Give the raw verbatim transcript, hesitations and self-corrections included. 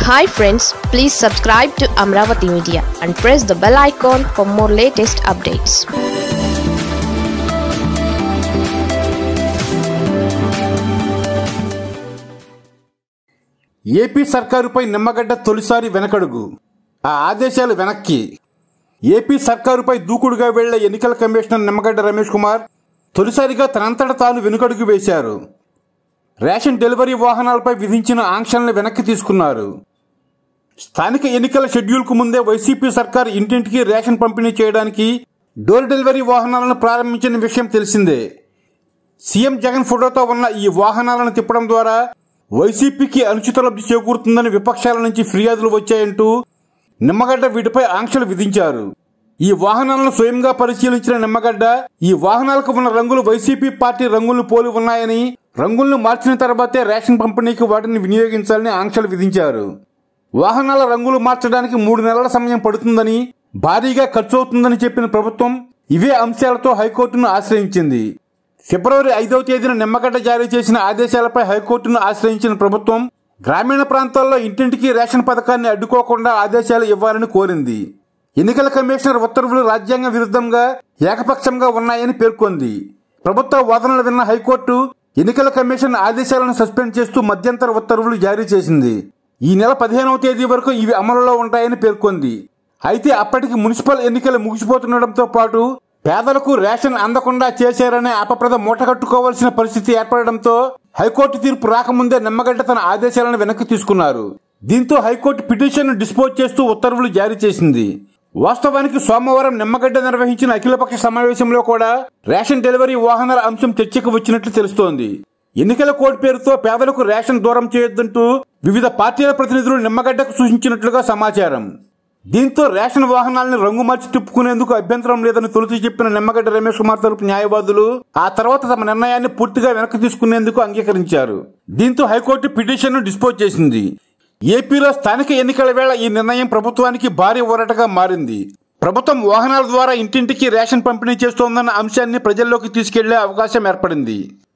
Hi friends, please subscribe to Amaravathi Media and press the bell icon for more latest updates. AP సర్కారుపై నిమ్మగడ్డ తొలిసారి వెనకడుగు. ఆ ఆదేశాలు వెనక్కి. ఏపీ సర్కారుపై దూకుడుగా వెళ్లే ఎన్నికల కమిషనర్ నిమ్మగడ్డ రమేష్ కుమార్ తొలిసారిగా తనంతట తాను వెనుకడుగు వేశారు. రేషన్ డెలివరీ వాహనాలపై విధించిన ఆంక్షలను వెనక్కి తీసుకున్నారు. స్థానిక ఎన్నికల షెడ్యూల్కు ముందే వైసీపీ సర్కారు ఇంటింటికి రేషన్ పంపిణీ చేయడానికి డోర్ డెలివరీ వాహనాలను ప్రారంభించిన విషయం తెలిసిందే. సీఎం జగన్ ఫోటోతో ఉన్న ఈ వాహనాలను తిప్పడం ద్వారా వైసీపీకి అనుచిత లబ్ధి చేకూరుతుందని విపక్షాల నుంచి ఫిర్యాదులు వచ్చాయంటూ నిమ్మగడ్డ వీటిపై ఆంక్షలు విధించారు. ఈ వాహనాలను స్వయంగా పరిశీలించిన నిమ్మగడ్డ ఈ వాహనాలకు ఉన్న రంగులు వైసీపీ పార్టీ రంగులను పోలి ఉన్నాయని, రంగులను మార్చిన తర్వాతే రేషన్ పంపిణీకి వాటిని వినియోగించాలని ఆంక్షలు విధించారు. వాహనాల రంగులు మార్చడానికి మూడు నెలల సమయం పడుతుందని, భారీగా ఖర్చు అవుతుందని చెప్పిన ప్రభుత్వం ఇవే అంశాలతో హైకోర్టును ఆశ్రయించింది. ఫిబ్రవరి ఐదవ తేదీన నిమ్మగడ్డ జారీ చేసిన ఆదేశాలపై హైకోర్టును ఆశ్రయించిన ప్రభుత్వం గ్రామీణ ప్రాంతాల్లో ఇంటింటికి రేషన్ పథకాన్ని అడ్డుకోకుండా ఆదేశాలు ఇవ్వాలని కోరింది. ఎన్నికల కమిషనర్ ఉత్తర్వులు రాజ్యాంగ విరుద్ధంగా, ఏకపక్షంగా ఉన్నాయని పేర్కొంది. ప్రభుత్వ వాదనలు విన్న హైకోర్టు ఎన్నికల కమిషన్ ఆదేశాలను సస్పెండ్ చేస్తూ మధ్యంతర ఉత్తర్వులు జారీ చేసింది. ఈ నెల పదిహేనవ తేదీ వరకు ఇవి అమలులో ఉంటాయని పేర్కొంది. అయితే అప్పటికి మున్సిపల్ ఎన్నికలు ముగిసిపోతుండటంతో పాటు పేదలకు రేషన్ అందకుండా చేశారనే అపప్రద మూటగట్టుకోవాల్సిన పరిస్థితి ఏర్పడడంతో హైకోర్టు తీర్పు రాకముందే నిమ్మగడ్డ తన ఆదేశాలను వెనక్కి తీసుకున్నారు. దీంతో హైకోర్టు పిటిషన్ డిస్పోజ్ చేస్తూ ఉత్తర్వులు జారీ చేసింది. వాస్తవానికి సోమవారం నిమ్మగడ్డ నిర్వహించిన అఖిలపక్ష సమావేశంలో కూడా రేషన్ డెలివరీ వాహనాల అంశం చర్చకు వచ్చినట్లు తెలుస్తోంది. ఎన్నికల కోడ్ పేరుతో పేదలకు రేషన్ దూరం చేయొద్దంటూ వివిధ పార్టీల ప్రతినిధులు నిమ్మగడ్డకు సూచించినట్లుగా సమాచారం. దీంతో రేషన్ వాహనాలను రంగు మార్చి తిప్పుకునేందుకు అభ్యంతరం లేదని తొలుత చెప్పిన నిమ్మగడ్డ రమేష్ కుమార్ తరపు న్యాయవాదులు ఆ తర్వాత తమ నిర్ణయాన్ని పూర్తిగా వెనక్కి తీసుకునేందుకు అంగీకరించారు. దీంతో హైకోర్టు పిటిషన్ను డిస్పోజ్ చేసింది. ఏపీలో స్థానిక ఎన్నికల వేళ ఈ నిర్ణయం ప్రభుత్వానికి భారీ ఊరటగా మారింది. ప్రభుత్వం వాహనాల ద్వారా ఇంటింటికి రేషన్ పంపిణీ చేస్తోందన్న అంశాన్ని ప్రజల్లోకి తీసుకెళ్లే అవకాశం ఏర్పడింది.